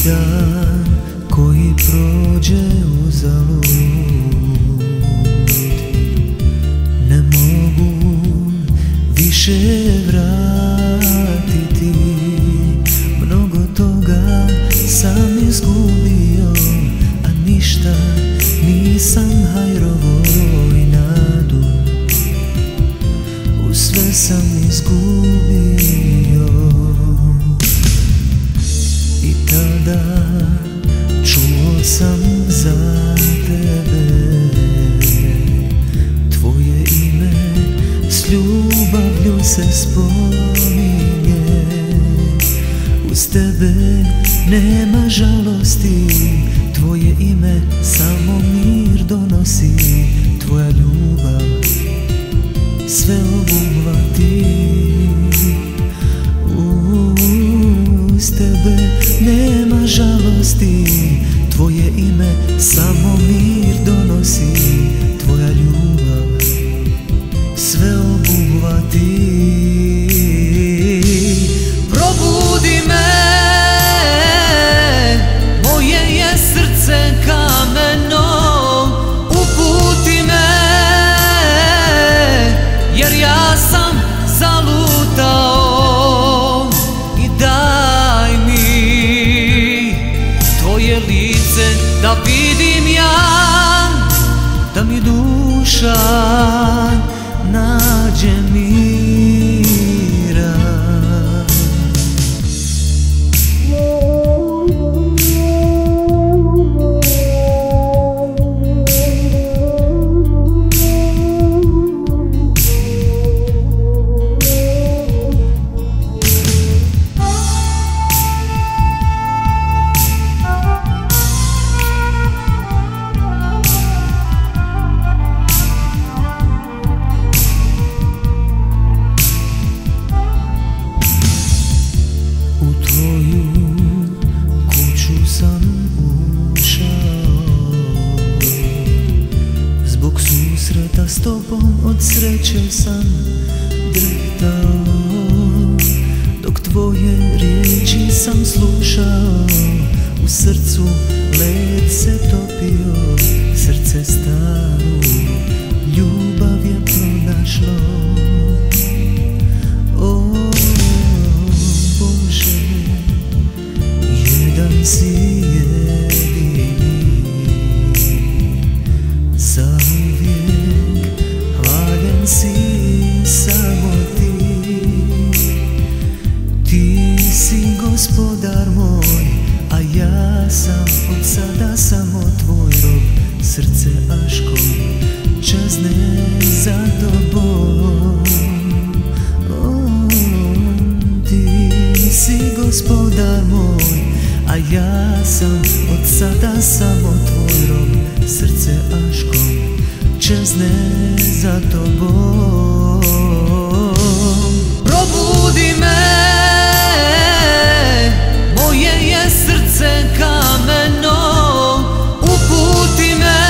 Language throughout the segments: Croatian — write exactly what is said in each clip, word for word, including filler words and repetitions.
dan koji prođe uzalud, ne mogu više vratiti. Mnogo toga sam izgubio, a ništa nisam hajrovo i nadu. U sve sam izgubio. I tada čuo sam za tebe, tvoje ime s ljubavlju se spominje. Uz tebe nema žalosti, tvoje ime samo mir donosi. Tvoja ljubav sve obuhvati. Uz tebe nema žalosti, tvoje ime samo mir donosi. Tvoja ljubav sve obuhvati. Probudi me, moje je srce kameno, uputi me, jer ja sam zalutao. I daj mi tvoje lice da vidim ja, da mi duša nađe mira. Susreta s tobom od sreće sam drhtao, dok tvoje riječi sam slušao. U srcu led se topio, srce staru ljubav je pronašlo. O Bože, jedan si jedini, zauvijek hvaljen si samo ti. Ti si gospodar moj, a ja sam od sada samo tvoj rob. Srce Aško čezne za tobom. O, ti si gospodar moj, a ja sam od sada samo tvoj rob. Srce Aško čezne za tobom. Probudi me, moje je srce kameno, uputi me,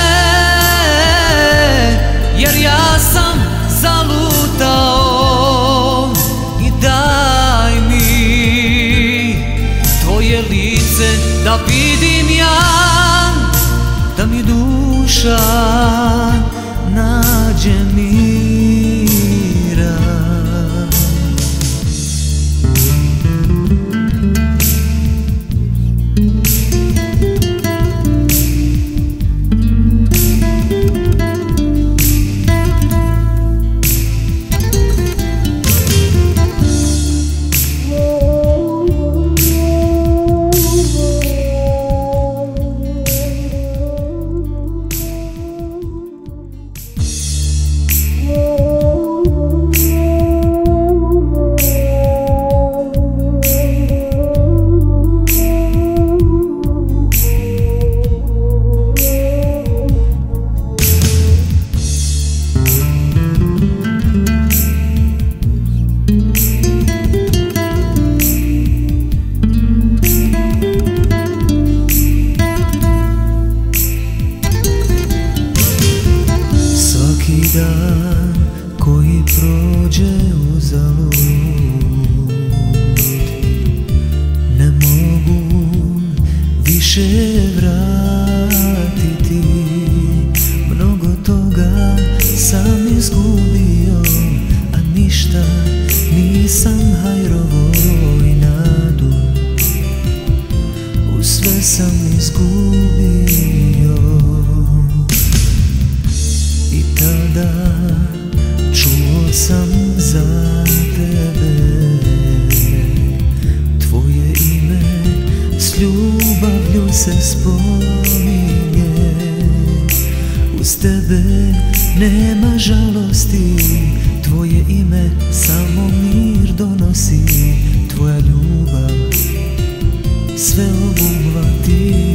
jer ja sam zalutao. I daj mi tvoje lice da vidim ja, da mi duša nađe mira. Yeah. će vratiti. Mnogo toga sam izgubio, a ništa nisam hajrovo i nadu. U sve sam izgubio. I tada čuo sam za tebe, tvoje ime s ljubavlju se spominje. Uz tebe nema žalosti, tvoje ime samo mir donosi. Tvoja ljubav sve obuhvati.